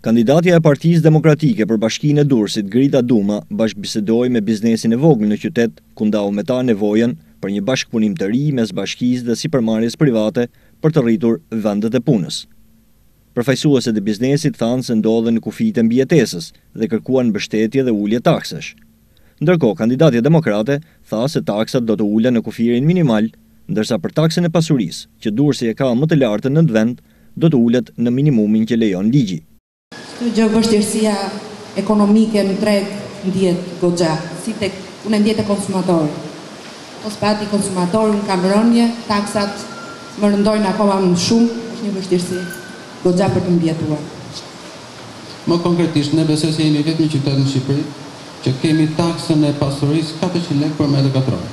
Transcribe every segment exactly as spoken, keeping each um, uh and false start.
Kandidatja e Partisë Demokratike për Bashkinë e Durrësit, Grida Duma, bashkëbisedoi me biznesin e vogël në qytet, ku ndau me ta nevojën për një bashkëpunim të ri mes bashkisë dhe sipërmarrjes private për të rritur vendet e punës. Përfaqësuesit e biznesit thanë se ndodhen në kufijtë e mbijetesës dhe kërkuan mbështetje dhe ulje taksash. Ndërkohë, kandidatja demokrate tha se taksat do të ulen në kufirin minimal, ndërsa për taksën e pasurisë, që Durrësi e ka më të lartën në vend, do të ulet në minimumin që lejon ligji. Këtë gjë vështirësia ekonomike në treg ndihet goxha, si tek unë ndihet te konsumatori. Ose pati konsumatori në kam rënje, taksat më rëndojnë akoma më shumë, është një vështirësi goxha për të mbijetuar. Më konkretisht, ne besoj se jemi vetëm një qytet në Shqipëri që kemi taksën e pasurisë katërqind lekë për metër katror.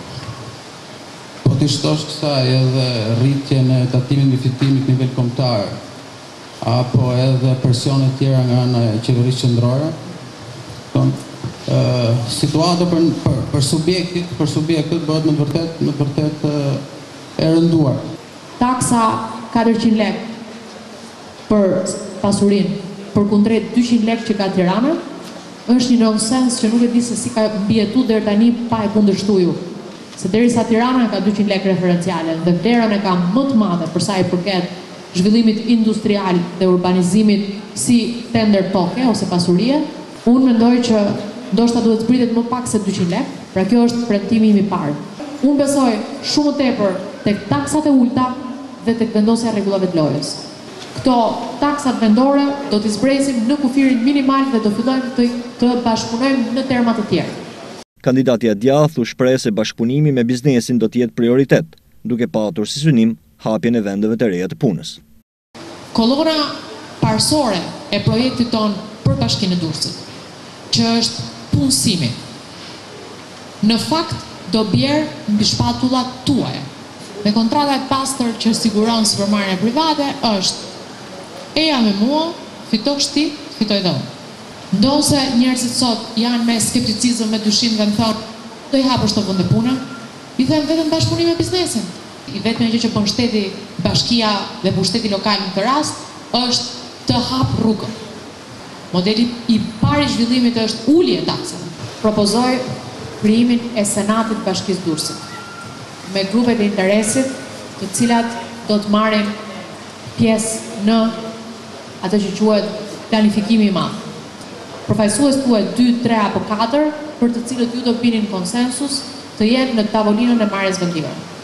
Po ti shtosh kësaj edhe rritjen e tatimit mbi fitimit në nivel kombëtar, apo edhe presione tjera nga ana e qeverisë qendrore. Don, ë situata për, për për subjektit, për subjektët bëhet në të vërtetë në të vërtetë e rënduar. Taksa katërqind lekë për pasurinë, përkundrejt dyqind lekë që ka Tirana, është një nonsens që nuk e di se si ka mbijetu deri tani pa e kundërshtuar. Se derisa Tirana ka dyqind lekë referenciale dhe vlerën e ka më të madhe për sa i përket zhvillimit industrial dhe urbanizimit si tender toke ose pasurie, unë mendoj që ndoshta duhet zbritet më pak se dyqind lekë, pra kjo është premtimi im i parë. Unë besoj shumë tepër tek taksat e ulta dhe tek vendosja e rregullave të lojës. Këto taksat vendore do t'i zbresim në kufirin minimal dhe do fillojmë të, të bashkëpunojmë në terma të tjerë. Kandidatja djathtë u shpreh se bashkëpunimi me biznesin do të jetë prioritet, duke patur si synim hapjen e vendeve të reja të punës. Kolona parsore e projektit ton për Bashkinë e Durrësit, që është punësimi, në fakt do bjerë mbi shpatullat tuaja. Me kontrata e pastër që siguron sipërmarrjen private është eja me mua, fito shti, fitoj dhe unë. Ndonse njerëzit sot janë me skepticizëm, me dyshim dhe më thonë, do i hapësh të vende pune, i them vetëm bashkëpunim me biznesin. I vetëm gjë që bën shteti, bashkia dhe pushteti lokal në këtë rast është të hap rrugën. Modeli i parë i zhvillimit është ulje e taksave. Propozoj krijimin e Senatit të Bashkisë Durrësit me grupet e interesit, të cilat do të marrin pjesë në atë që quhet planifikimi i madh. Përfaqësues tuaj dy, tre apo katër, për të cilët ju do binin konsensus, të jenë në tavolinën e marrjes vendimeve.